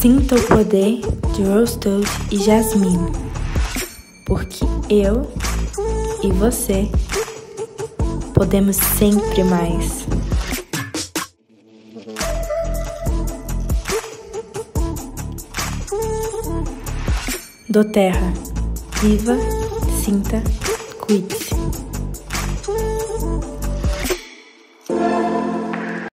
Sinta o poder de Rose Toad e Jasmine, porque eu e você podemos sempre mais. doTERRA. Viva, sinta, cuide-se.